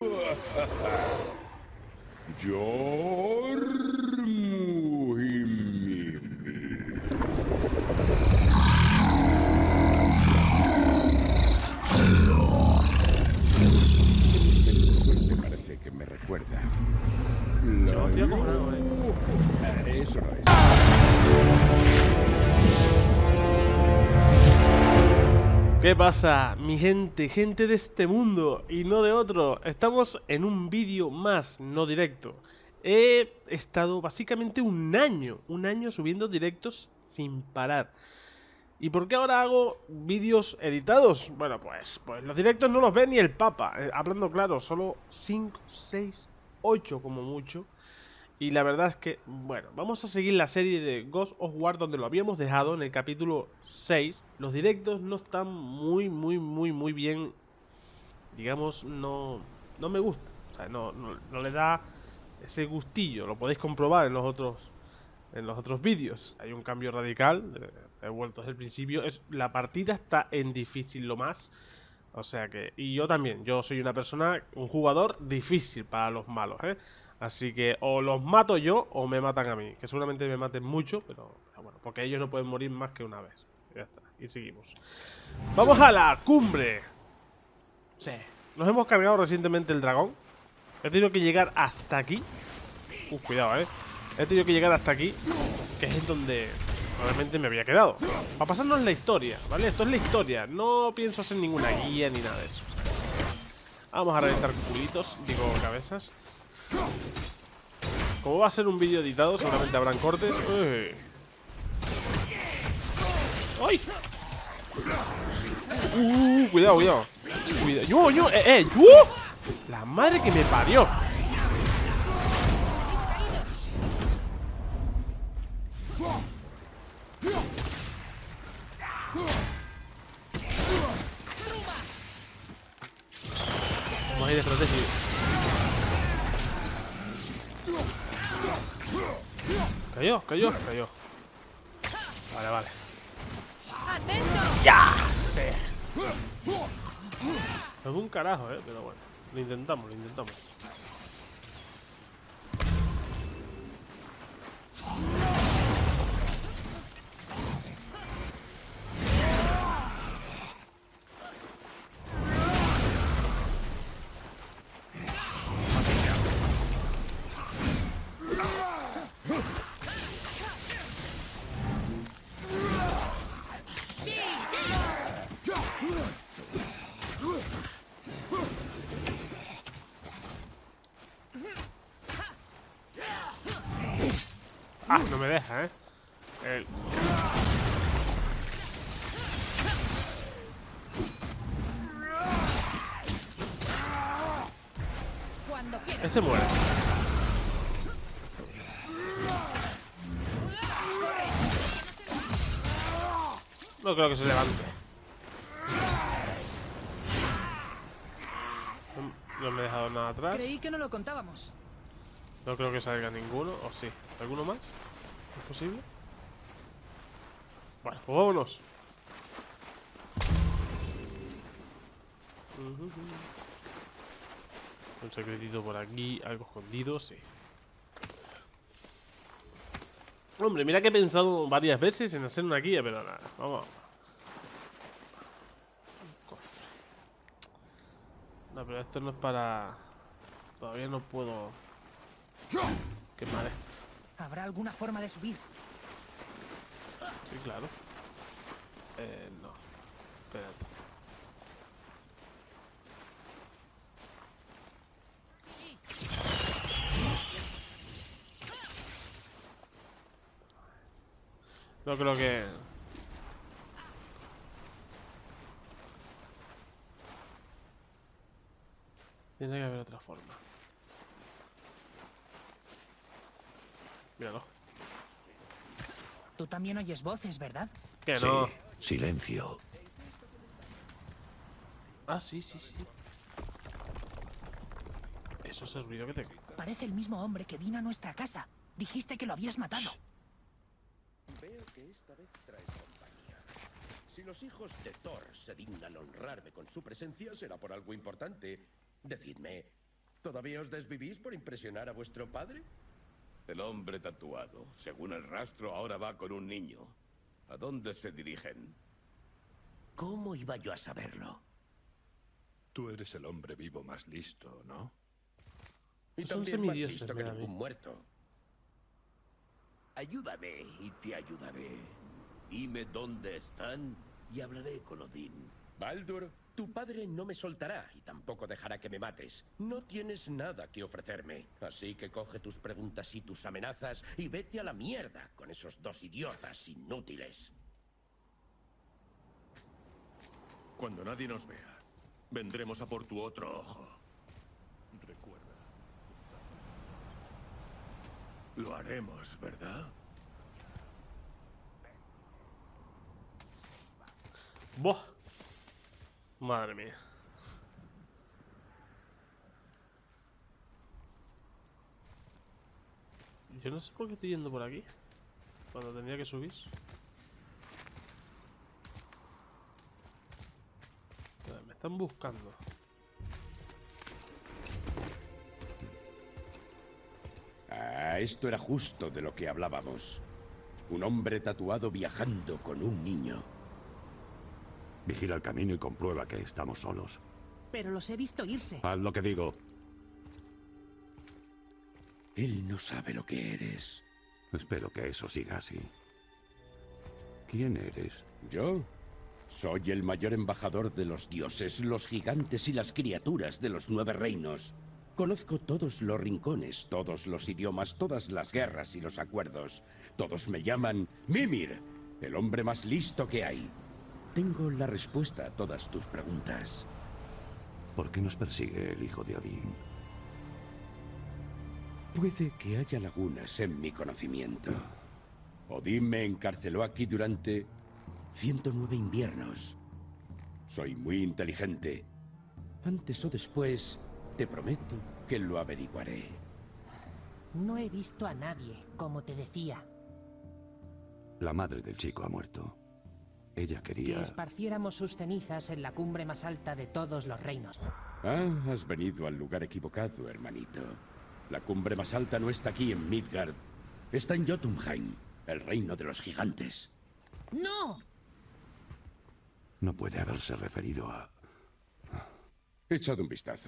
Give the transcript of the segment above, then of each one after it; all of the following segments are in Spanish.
Suerte parece que me recuerda. No, estoy acojonado, Eso no es. ¿Qué pasa, mi gente? Gente de este mundo y no de otro. Estamos en un vídeo más, no directo. He estado básicamente un año subiendo directos sin parar. ¿Y por qué ahora hago vídeos editados? Bueno, pues los directos no los ve ni el Papa. Hablando claro, solo 5, 6, 8 como mucho. Y la verdad es que, bueno, vamos a seguir la serie de Ghost of War donde lo habíamos dejado en el capítulo 6. Los directos no están muy bien. Digamos, no me gusta. O sea, no le da ese gustillo. Lo podéis comprobar en los otros vídeos. Hay un cambio radical. He vuelto desde el principio. La partida está en difícil lo más. O sea que... Y yo también. Yo soy una persona, un jugador difícil para los malos, ¿eh? Así que o los mato yo o me matan a mí. Que seguramente me maten mucho, pero bueno. Porque ellos no pueden morir más que una vez. Ya está. Y seguimos. ¡Vamos a la cumbre! Sí. Nos hemos cargado recientemente el dragón. He tenido que llegar hasta aquí. Cuidado, He tenido que llegar hasta aquí, que es donde realmente me había quedado. Para pasarnos la historia, ¿vale? Esto es la historia. No pienso hacer ninguna guía ni nada de eso. Vamos a reventar culitos, digo cabezas. Como va a ser un vídeo editado, seguramente habrán cortes. ¡Uy! ¡Ay! Cuidado, cuidado. ¡Yo! La madre que me parió. Vamos a ir de protegido. Cayó. Vale. ¡Ya! Sí. No es un carajo, pero bueno. Lo intentamos. Ah, no me deja, Ese muere. No creo que se levante. No me he dejado nada atrás. Creí que no lo contábamos. No creo que salga ninguno, o sí. ¿Alguno más? ¿Es posible? Bueno, pues vámonos. Un secretito por aquí, algo escondido, sí. Hombre, mira que he pensado varias veces en hacer una guía, pero nada, vamos. Un cofre. No, pero esto no es para... Todavía no puedo quemar esto. ¿Habrá alguna forma de subir? Sí, claro. No. Espérate. No creo que... Tiene que haber otra forma. Míralo. Tú también oyes voces, ¿verdad? Que no. Sí, silencio. Ah, sí. Eso es el ruido que te... Parece el mismo hombre que vino a nuestra casa. Dijiste que lo habías matado. Veo que esta vez traes compañía. Si los hijos de Thor se dignan honrarme con su presencia, será por algo importante. Decidme, ¿Todavía os desvivís por impresionar a vuestro padre? El hombre tatuado, según el rastro, ahora va con un niño. ¿A dónde se dirigen? ¿Cómo iba yo a saberlo? Tú eres el hombre vivo más listo, ¿no? Y Son también más semidioses, listo que Gaby. ningún muerto. Ayúdame y te ayudaré. Dime dónde están y hablaré con Odín. Baldur, tu padre no me soltará y tampoco dejará que me mates. No tienes nada que ofrecerme. Así que coge tus preguntas y tus amenazas y vete a la mierda con esos dos idiotas inútiles. Cuando nadie nos vea, vendremos a por tu otro ojo. Recuerda. Lo haremos, ¿verdad? ¡Buah! Madre mía. Yo no sé por qué estoy yendo por aquí. Cuando tenía que subir. Me están buscando. Ah, esto era justo de lo que hablábamos. Un hombre tatuado viajando con un niño. Vigila el camino y comprueba que estamos solos. Pero los he visto irse. Haz lo que digo. Él no sabe lo que eres. Espero que eso siga así. ¿Quién eres? ¿Yo? Soy el mayor embajador de los dioses, los gigantes y las criaturas de los 9 reinos. Conozco todos los rincones, todos los idiomas, todas las guerras y los acuerdos. Todos me llaman Mimir, el hombre más listo que hay. Tengo la respuesta a todas tus preguntas. ¿Por qué nos persigue el hijo de Odín? Puede que haya lagunas en mi conocimiento. Odín me encarceló aquí durante 109 inviernos. Soy muy inteligente. Antes o después, te prometo que lo averiguaré. No he visto a nadie, como te decía. La madre del chico ha muerto. Ella Que quería... esparciéramos sus cenizas en la cumbre más alta de todos los reinos. Ah, has venido al lugar equivocado, hermanito. La cumbre más alta no está aquí en Midgard. Está en Jotunheim, el reino de los gigantes. ¡No! No puede haberse referido a... Echad un vistazo.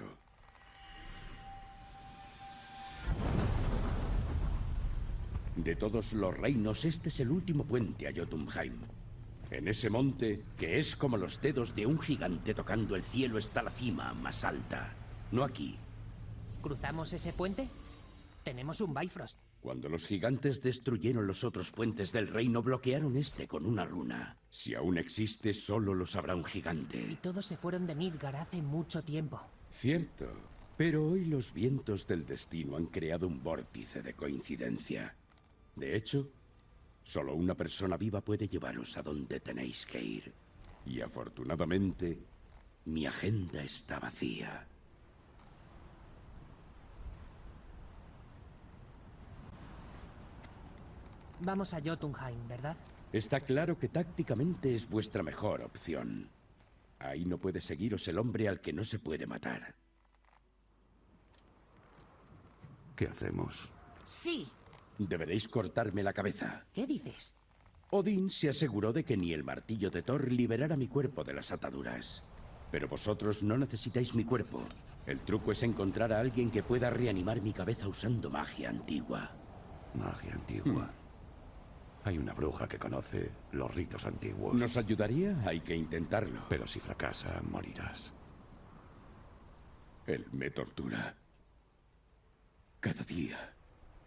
De todos los reinos, este es el último puente a Jotunheim. En ese monte, que es como los dedos de un gigante tocando el cielo, está la cima más alta. No aquí. ¿Cruzamos ese puente? Tenemos un Bifrost. Cuando los gigantes destruyeron los otros puentes del reino, bloquearon este con una runa. Si aún existe, solo lo sabrá un gigante. Todos se fueron de Midgard hace mucho tiempo. Cierto, pero hoy los vientos del destino han creado un vórtice de coincidencia. De hecho, solo una persona viva puede llevaros a donde tenéis que ir. Y afortunadamente, mi agenda está vacía. Vamos a Jotunheim, ¿verdad? Está claro que tácticamente es vuestra mejor opción. Ahí no puede seguiros el hombre al que no se puede matar. ¿Qué hacemos? ¡Sí! Deberéis cortarme la cabeza. ¿Qué dices? Odín se aseguró de que ni el martillo de Thor liberara mi cuerpo de las ataduras. Pero vosotros no necesitáis mi cuerpo. El truco es encontrar a alguien que pueda reanimar mi cabeza usando magia antigua. Magia antigua. Hay una bruja que conoce los ritos antiguos. ¿Nos ayudaría? Hay que intentarlo. Pero si fracasa, morirás. Él me tortura. Cada día.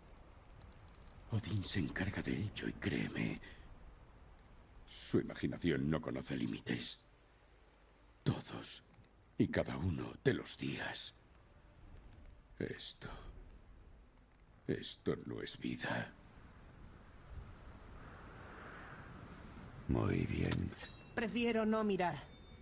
Odín se encarga de ello y créeme, su imaginación no conoce límites. Todos y cada uno de los días. Esto no es vida. Muy bien. Prefiero no mirar.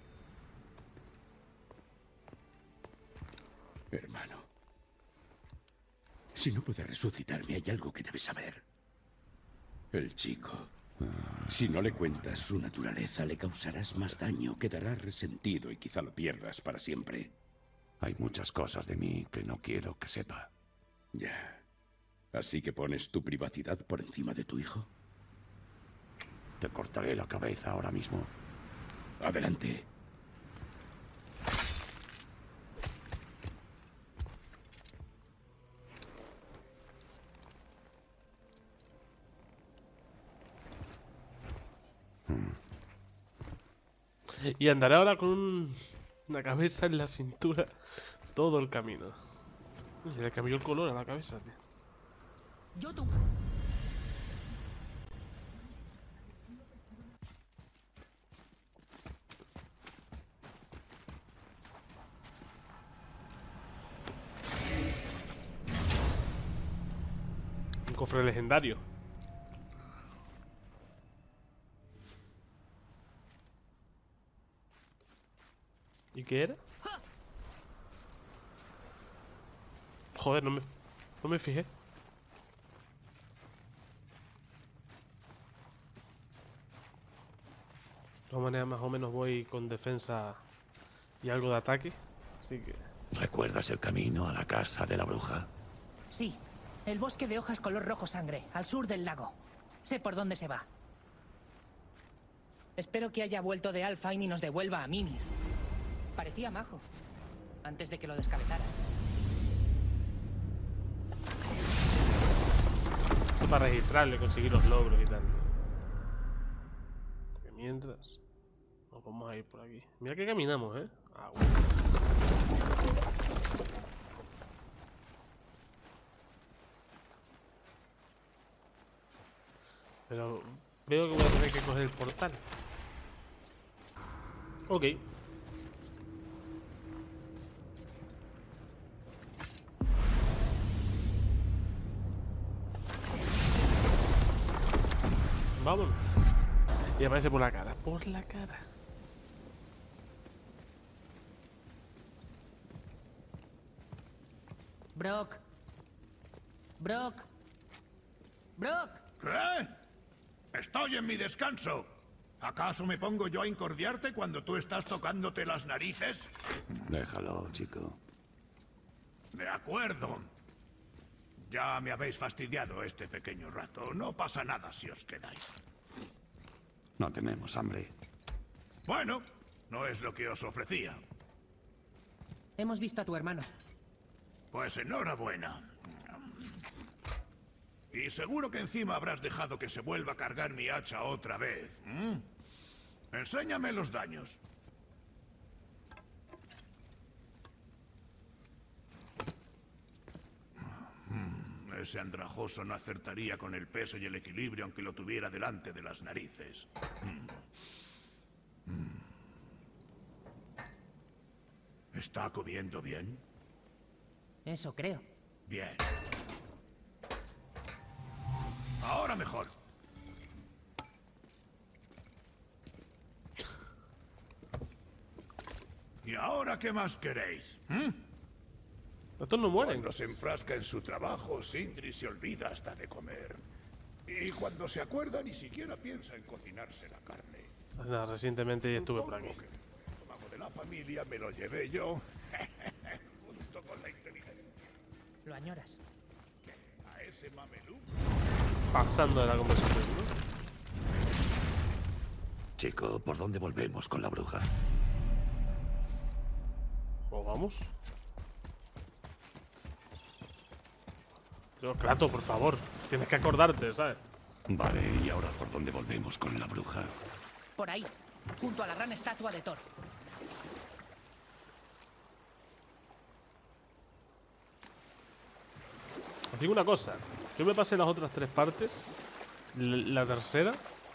Hermano, si no puede resucitarme, hay algo que debes saber. El chico. Si no le cuentas su naturaleza, le causarás más daño, quedará resentido y quizá lo pierdas para siempre. Hay muchas cosas de mí que no quiero que sepa. Ya. ¿Así que pones tu privacidad por encima de tu hijo? Te cortaré la cabeza ahora mismo. Adelante. Y andaré ahora con una cabeza en la cintura todo el camino. Uy, le cambió el color a la cabeza, tío. Yo tú. Un cofre legendario. ¿Y qué era? Joder, no me fijé. De todas maneras, más o menos voy con defensa y algo de ataque. Así que... ¿Recuerdas el camino a la casa de la bruja? Sí, el bosque de hojas color rojo sangre, al sur del lago. Sé por dónde se va. Espero que haya vuelto de Alfheim y nos devuelva a Mimir. Parecía majo, antes de que lo descabezaras. Para registrarle, conseguir los logros y tal. Que mientras... Nos vamos a ir por aquí. Mira que caminamos, ¿eh? Ah, bueno. Pero veo que voy a tener que coger el portal. Ok. Vámonos. Y aparece por la cara. Por la cara. Brock. Brock. Brock. ¿Qué? Estoy en mi descanso. ¿Acaso me pongo yo a incordiarte cuando tú estás tocándote las narices? Déjalo, chico. De acuerdo. Ya me habéis fastidiado este pequeño rato. No pasa nada si os quedáis. No tenemos hambre. Bueno, no es lo que os ofrecía. Hemos visto a tu hermano. Pues enhorabuena. Y seguro que encima habrás dejado que se vuelva a cargar mi hacha otra vez. Enséñame los daños. Ese andrajoso no acertaría con el peso y el equilibrio aunque lo tuviera delante de las narices. ¿Está comiendo bien? Eso creo. Bien. Ahora mejor. ¿Y ahora qué más queréis? Estos no mueren. Cuando se enfrasca en su trabajo, Sindri se olvida hasta de comer. Y cuando se acuerda, ni siquiera piensa en cocinarse la carne. Nada, recientemente estuve por aquí. Supongo que el estómago de la familia me lo llevé yo. Junto con la inteligencia. Lo añoras. A ese mamelú. Pasando de la conversación, ¿no? Chico, ¿por dónde volvemos con la bruja? Pues vamos. Pero, Kratos, por favor. Tienes que acordarte, ¿sabes? Vale, ¿y ahora por dónde volvemos con la bruja? Por ahí, junto a la gran estatua de Thor. Os digo una cosa. Yo me pasé las otras tres partes. La tercera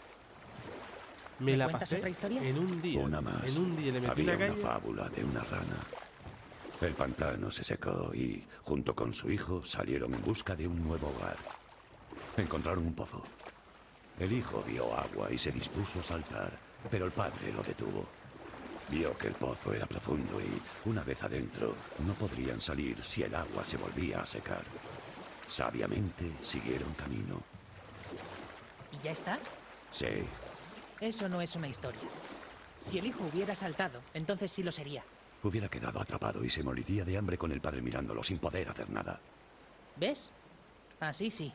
me la cuentas pasé otra historia? en un día. Una más. En un día le metí Había una una caña. fábula de una rana. El pantano se secó y, junto con su hijo, salieron en busca de un nuevo hogar. Encontraron un pozo. El hijo vio agua y se dispuso a saltar, pero el padre lo detuvo. Vio que el pozo era profundo y, una vez adentro, no podrían salir si el agua se volvía a secar. Sabiamente siguieron camino. ¿Y ya está? Sí, Eso no es una historia. Si el hijo hubiera saltado, entonces sí lo sería. Hubiera quedado atrapado y se moriría de hambre con el padre mirándolo sin poder hacer nada. ¿Ves? Así sí.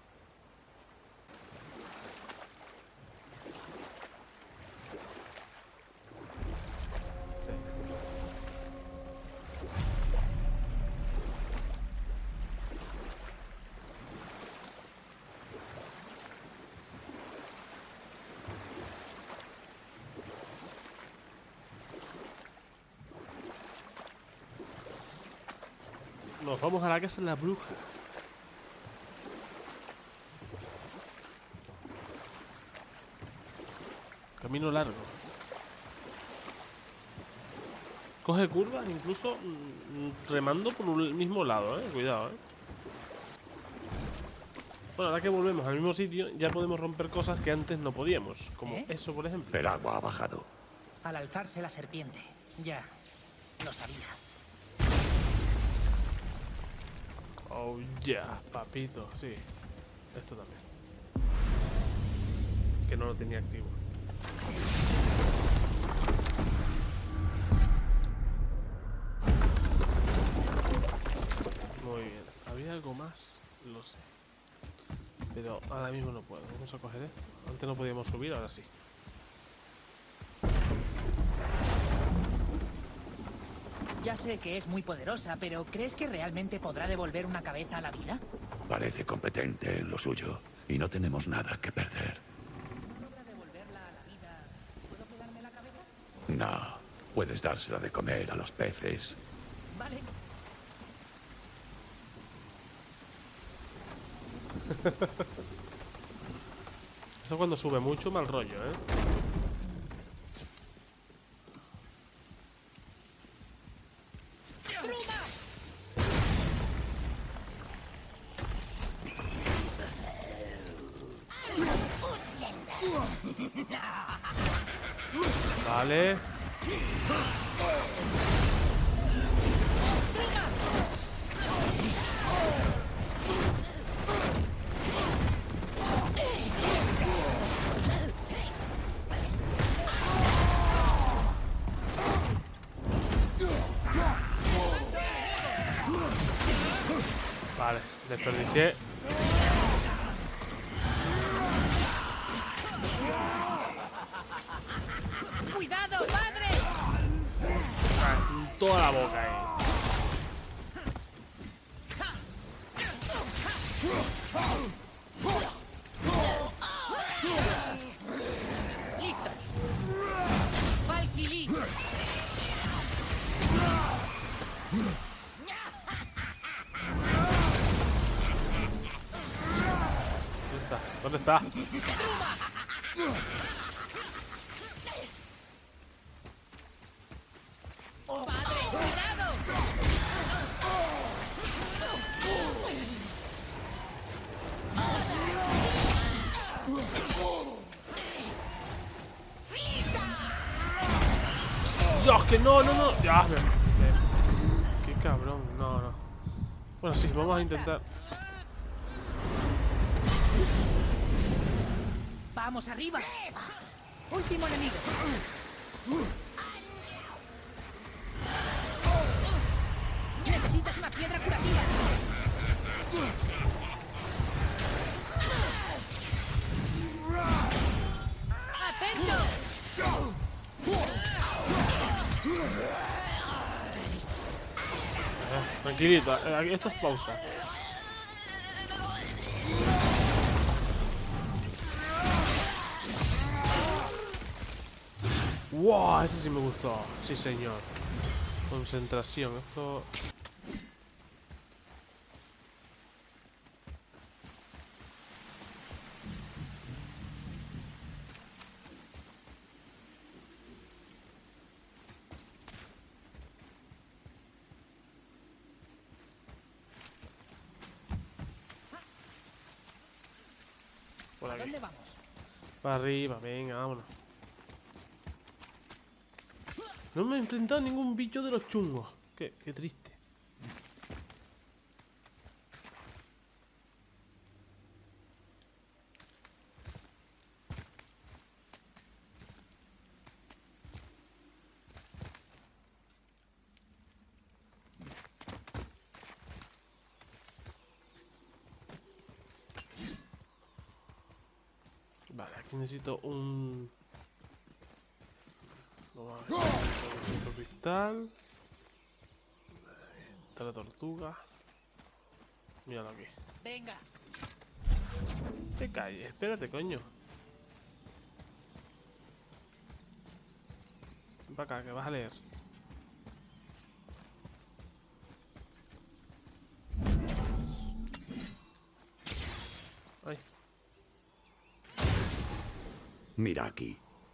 Sí. Nos vamos a la casa de la bruja. Camino largo. Coge curvas, incluso remando por el mismo lado, cuidado, Bueno, ahora que volvemos al mismo sitio, ya podemos romper cosas que antes no podíamos. Como eso, por ejemplo. El agua ha bajado. Al alzarse la serpiente. Ya. Lo sabía. Oh, yeah, papito, sí. Esto también. Que no lo tenía activo. Muy bien. ¿Había algo más? Lo sé. Pero ahora mismo no puedo. Vamos a coger esto. Antes no podíamos subir, ahora sí. Ya sé que es muy poderosa, pero ¿crees que realmente podrá devolver una cabeza a la vida? Parece competente en lo suyo y no tenemos nada que perder. Si no logra devolverla a la vida, ¿puedo quedarme la cabeza? No, puedes dársela de comer a los peces. Vale. Eso cuando sube mucho, mal rollo, Vale. Vale, desperdicié. ¡Cuidado, padre! En toda la boca ahí. ¡Listo! ¡Valkyrie! ¿Dónde está? ¡Padre, cuidado! Dios, que no. Ya, qué cabrón, no. Bueno, sí, vamos a intentar. ¡Vamos arriba! ¡Último enemigo! ¡Necesitas una piedra curativa! ¡Atentos! Tranquilito, esto es pausa. ¡Wow! Ese sí me gustó. Sí, señor. Concentración. Esto... Por aquí. ¿Dónde vamos? Para arriba, venga, vámonos. No me he enfrentado a ningún bicho de los chungos. Qué triste. Aquí necesito un... Vamos a ver. Otro cristal. Ahí está la tortuga. Míralo aquí. Venga. Te calles, espérate, coño. Ven para acá, que vas a leer. Ay. Mira aquí.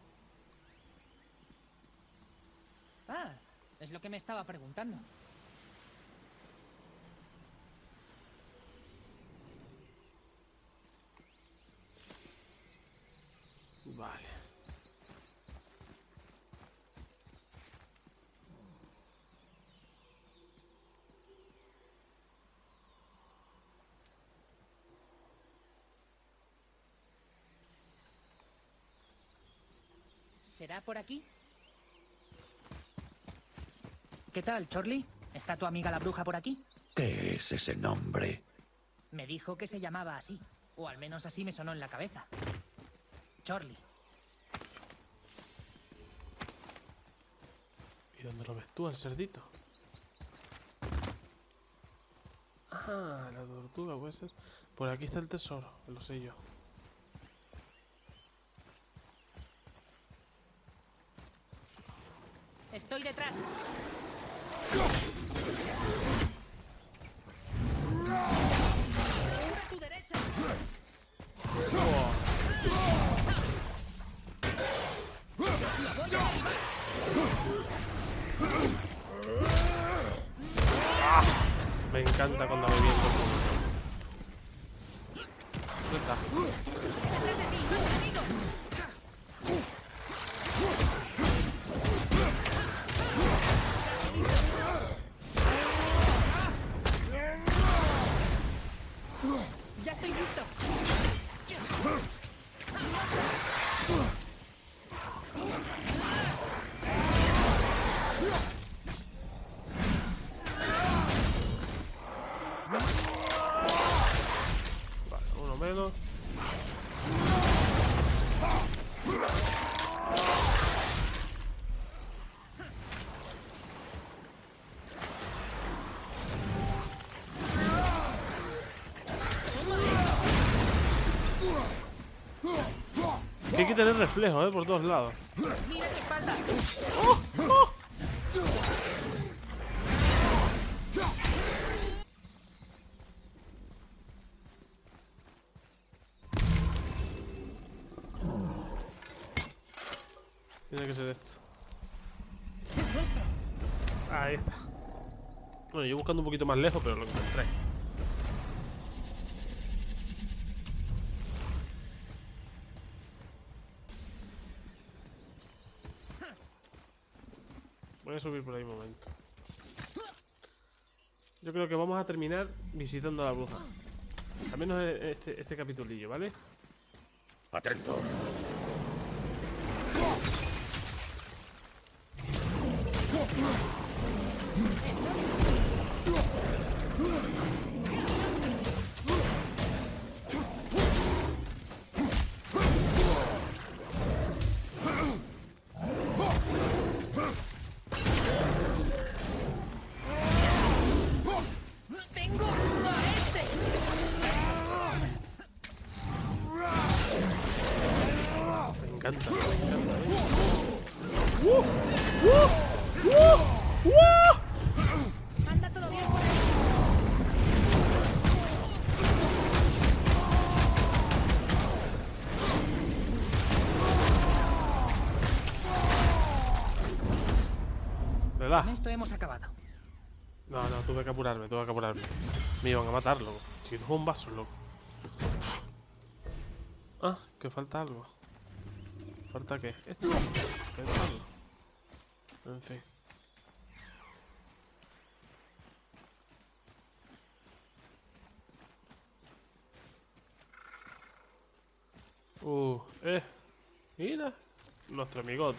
Ah, es lo que me estaba preguntando. Vale. ¿Será por aquí? ¿Qué tal, Chorley? ¿Está tu amiga la bruja por aquí? ¿Qué es ese nombre? Me dijo que se llamaba así. O al menos así me sonó en la cabeza. Chorley. ¿Y dónde lo ves tú, al cerdito? Ah, la tortuga puede ser. Por aquí está el tesoro, lo sé yo. Estoy detrás. A tu derecha. Me encanta cuando reviento. ¿Dónde está? Detrás de ti, amigo. Ya estoy listo. Vale, uno menos. Que hay que tener reflejo, por todos lados. Mira tu espalda. Tiene que ser esto. Es nuestro. Ahí está. Bueno, yo buscando un poquito más lejos, pero lo encontré. Voy a subir por ahí un momento. Yo creo que vamos a terminar visitando a la bruja. Al menos este capitulillo, ¿vale? Atento. Tengo a este. Me encanta, me Anda todo bien por ahí. ¿Verdad? Con esto hemos acabado. No, tuve que apurarme, Me iban a matar, loco. Si cojo un vaso, loco. Ah, que falta algo. ¿Falta qué? Esto. ¿Falta algo? En fin. Mira. Nuestro amigote.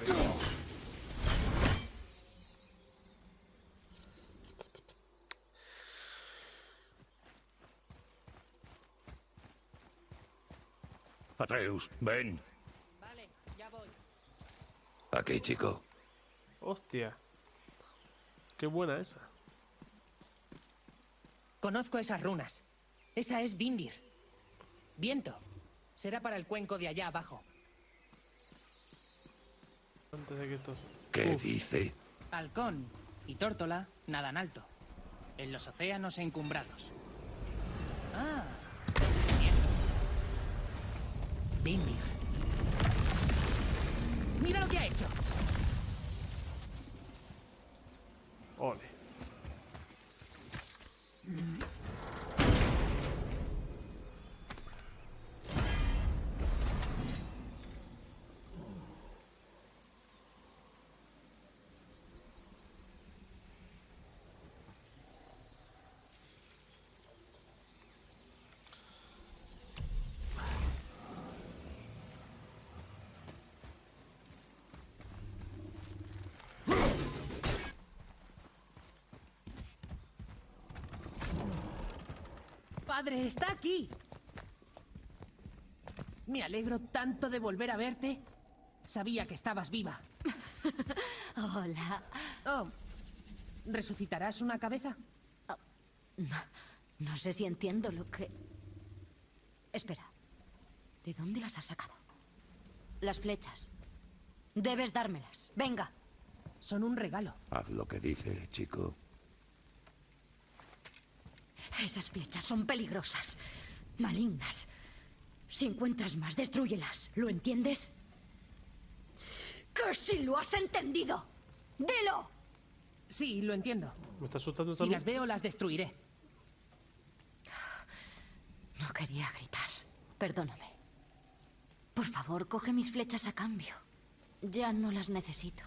Atreus, ven. Aquí, chico. Hostia. Qué buena esa. Conozco esas runas. Esa es Vindir. Viento. Será para el cuenco de allá abajo. Antes de que esto... ¿Qué dice? Halcón y tórtola nadan alto. En los océanos encumbrados. Ah. Viento. Vindir. ¡Mira lo que ha hecho! Ole. ¡Padre, está aquí! Me alegro tanto de volver a verte. Sabía que estabas viva. Hola. Oh, ¿resucitarás una cabeza? No sé si entiendo lo que... Espera. ¿De dónde las has sacado? Las flechas. Debes dármelas. Venga. Son un regalo. Haz lo que dice, chico. Esas flechas son peligrosas. Malignas. Si encuentras más, destrúyelas. ¿Lo entiendes? ¡Que si lo has entendido! ¡Dilo! Sí, lo entiendo. ¿Me está asustando Si también? las veo, las destruiré. No quería gritar. Perdóname. Por favor, coge mis flechas a cambio. Ya no las necesito.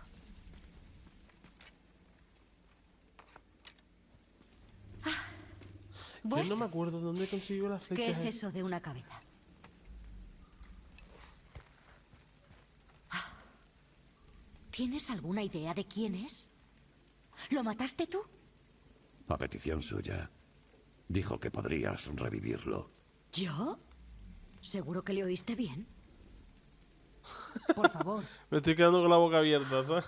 Yo no me acuerdo dónde consiguió las flechas. ¿Qué es eso de una cabeza? ¿Tienes alguna idea de quién es? ¿Lo mataste tú? A petición suya. Dijo que podrías revivirlo. ¿Yo? ¿Seguro que le oíste bien? Por favor. Me estoy quedando con la boca abierta, ¿sabes?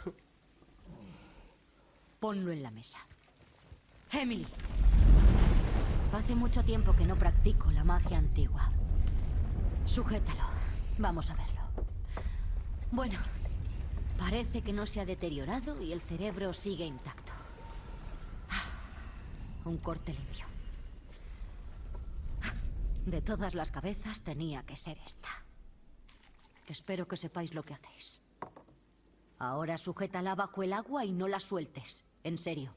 Ponlo en la mesa. Emily. Hace mucho tiempo que no practico la magia antigua. Sujétalo. Vamos a verlo. Bueno, parece que no se ha deteriorado y el cerebro sigue intacto. Un corte limpio. De todas las cabezas tenía que ser esta. Espero que sepáis lo que hacéis. Ahora sujétala bajo el agua y no la sueltes. En serio.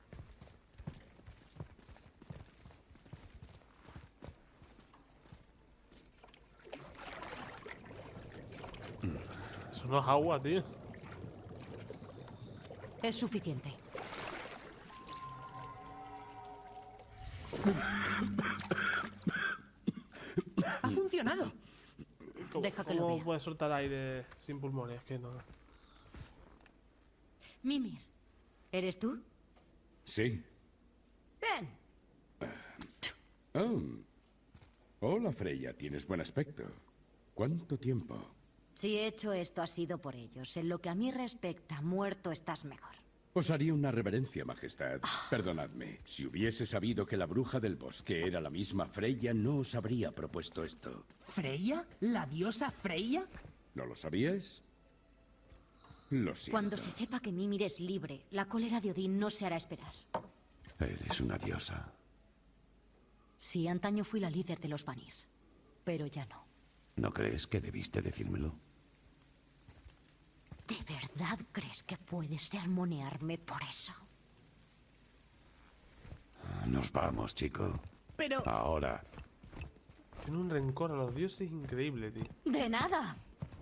Eso no es agua, tío. Es suficiente. ¡Ha funcionado! Deja que lo ¿Cómo vea. puedes soltar aire sin pulmones? Es que no. Mimir, ¿eres tú? Sí. Ven. Oh. Hola, Freya. Tienes buen aspecto. ¿Cuánto tiempo? Si he hecho esto ha sido por ellos. En lo que a mí respecta, muerto estás mejor. Os haría una reverencia, Majestad. Perdonadme. Si hubiese sabido que la bruja del bosque era la misma Freya, no os habría propuesto esto. ¿Freya? ¿La diosa Freya? ¿No lo sabíais? Lo siento. Cuando se sepa que Mimir es libre, la cólera de Odín no se hará esperar. Eres una diosa. Sí, antaño fui la líder de los Vanir, pero ya no. ¿No crees que debiste decírmelo? ¿De verdad crees que puedes sermonearme por eso? Nos vamos, chico. Pero... Ahora. Tiene un rencor a los dioses increíble, tío. ¡De nada!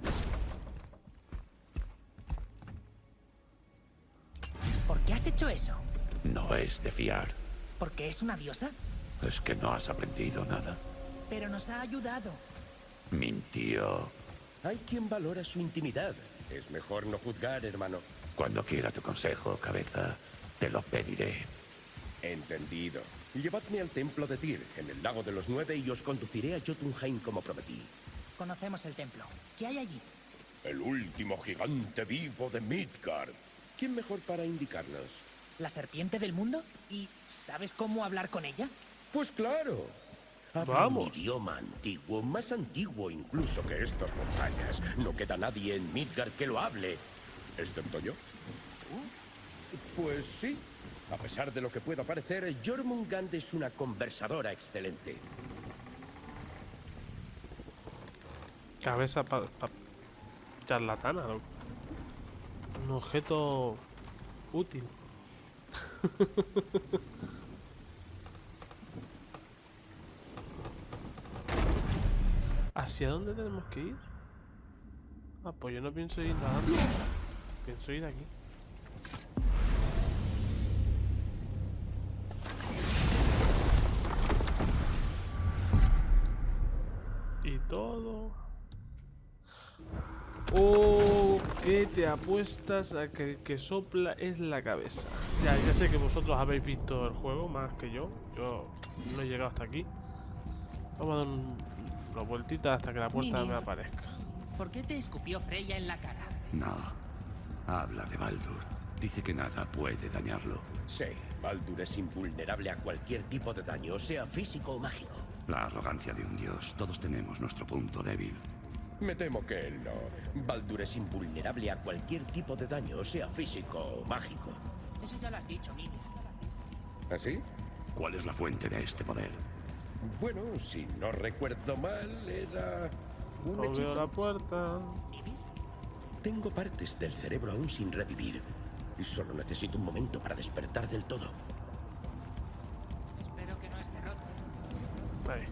¿Por qué has hecho eso? No es de fiar. ¿Porque es una diosa? Es que no has aprendido nada. Pero nos ha ayudado. Mintió. Hay quien valora su intimidad. Es mejor no juzgar, hermano. Cuando quiera tu consejo, cabeza, te lo pediré. Entendido. Llevadme al templo de Tyr, en el lago de los 9, y os conduciré a Jotunheim como prometí. Conocemos el templo. ¿Qué hay allí? El último gigante vivo de Midgard. ¿Quién mejor para indicarnos? ¿La serpiente del mundo? ¿Y sabes cómo hablar con ella? Pues claro. Habla un idioma antiguo, más antiguo incluso que estas montañas. No queda nadie en Midgard que lo hable, excepto yo. Pues sí. A pesar de lo que pueda parecer, Jormungand es una conversadora excelente. Cabeza charlatana, loco. Un objeto útil. ¿Hacia dónde tenemos que ir? Ah, pues yo no pienso ir nadando. Pienso ir aquí. Y todo... Oh, ¿qué te apuestas a que el que sopla es la cabeza? Ya sé que vosotros habéis visto el juego más que yo. Yo no he llegado hasta aquí. Vamos a dar una vueltita hasta que la puerta me aparezca. ¿Por qué te escupió Freya en la cara? No. Habla de Baldur. Dice que nada puede dañarlo. Sí, Baldur es invulnerable a cualquier tipo de daño, sea físico o mágico. La arrogancia de un dios. Todos tenemos nuestro punto débil. Me temo que él no. Baldur es invulnerable a cualquier tipo de daño, sea físico o mágico. Eso ya lo has dicho, Mimir. ¿Así? ¿Cuál es la fuente de este poder? Bueno, si no recuerdo mal, era un Abrió hechizo. la puerta. Tengo partes del cerebro aún sin revivir. Y solo necesito un momento para despertar del todo. Espero que no esté roto. Ahí.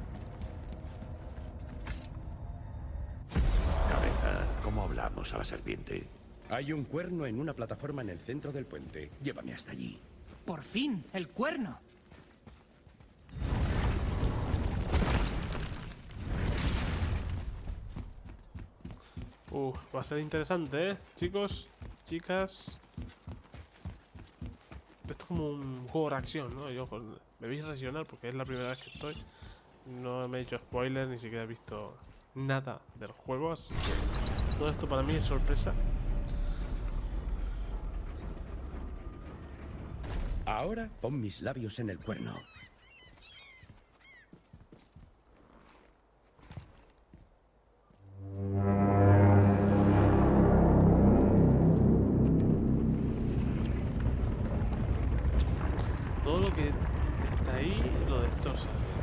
Cabeza, ¿cómo hablamos a la serpiente? Hay un cuerno en una plataforma en el centro del puente. Llévame hasta allí. ¡Por fin! ¡El cuerno! Va a ser interesante, ¿eh? Chicos, chicas. Esto es como un juego de acción, ¿no? Yo me veis reaccionar porque es la primera vez que estoy. No me he hecho spoiler, ni siquiera he visto nada del juego, así que todo esto para mí es sorpresa. Ahora pon mis labios en el cuerno. Todo lo que está ahí lo destroza.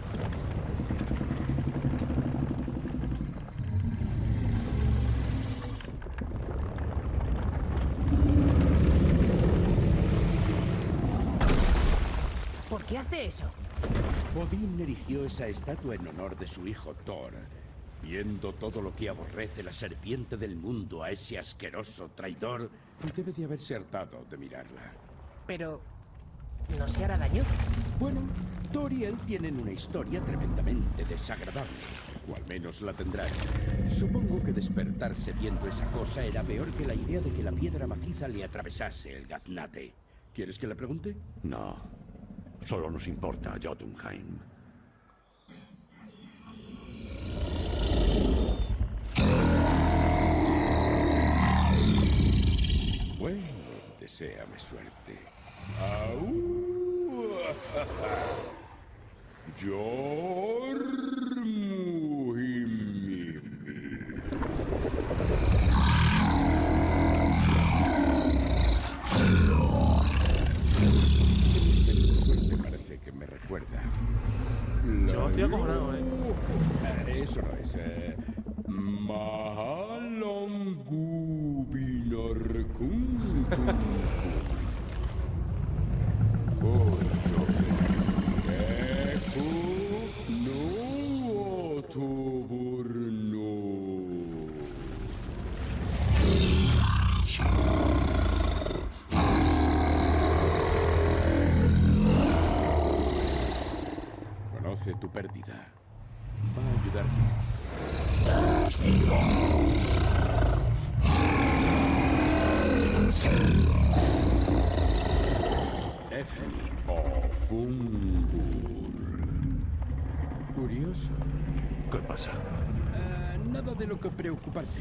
¿Por qué hace eso? Odín erigió esa estatua en honor de su hijo Thor. Viendo todo lo que aborrece la serpiente del mundo a ese asqueroso traidor, debe de haberse hartado de mirarla. Pero... ¿no se hará daño? Bueno, Thor y él tienen una historia tremendamente desagradable. O al menos la tendrán. Supongo que despertarse viendo esa cosa era peor que la idea de que la piedra maciza le atravesase el gaznate. ¿Quieres que le pregunte? No. Solo nos importa Jotunheim. Bueno, deséame suerte. ¡Au! Suerte parece que me recuerda. Yo estoy acojonado, Eso no es. Conoce tu pérdida. Va a ayudarte. Efni o Fungur. Curioso. ¿Qué pasa? Nada de lo que preocuparse.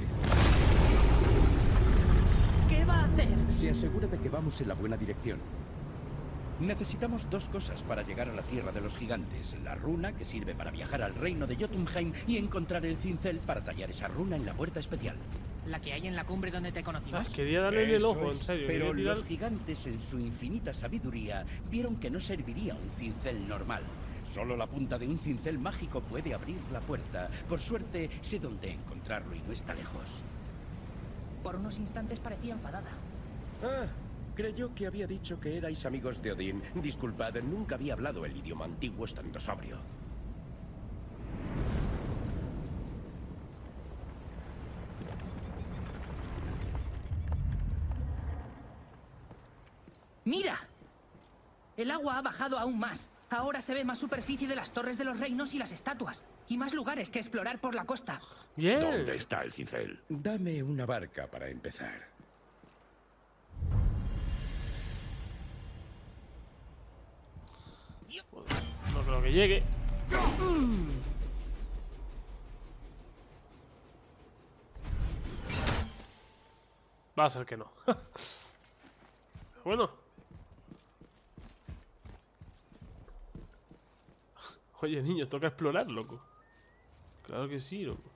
¿Qué va a hacer? Se asegura de que vamos en la buena dirección. Necesitamos dos cosas para llegar a la Tierra de los Gigantes. La runa, que sirve para viajar al reino de Jotunheim, y encontrar el cincel para tallar esa runa en la puerta especial. ¿La que hay en la cumbre donde te conocimos? Quería darle el Eso ojo, en es, serio. pero quería tirar- los gigantes, en su infinita sabiduría, vieron que no serviría un cincel normal. Solo la punta de un cincel mágico puede abrir la puerta. Por suerte, sé dónde encontrarlo y no está lejos. Por unos instantes parecía enfadada. Ah, creyó que había dicho que erais amigos de Odín. Disculpad, nunca había hablado el idioma antiguo estando sobrio. ¡Mira! El agua ha bajado aún más. Ahora se ve más superficie de las torres de los reinos y las estatuas. Y más lugares que explorar por la costa. Bien. ¿Dónde está el cincel? Dame una barca para empezar. No creo que llegue. Va a ser que no. Bueno. Oye, niño, toca explorar, loco. Claro que sí, loco.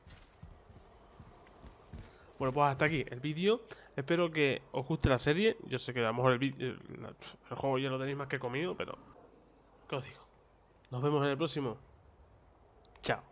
Bueno, pues hasta aquí el vídeo. Espero que os guste la serie. Yo sé que a lo mejor el juego ya lo tenéis más que comido, pero... ¿qué os digo? Nos vemos en el próximo. Chao.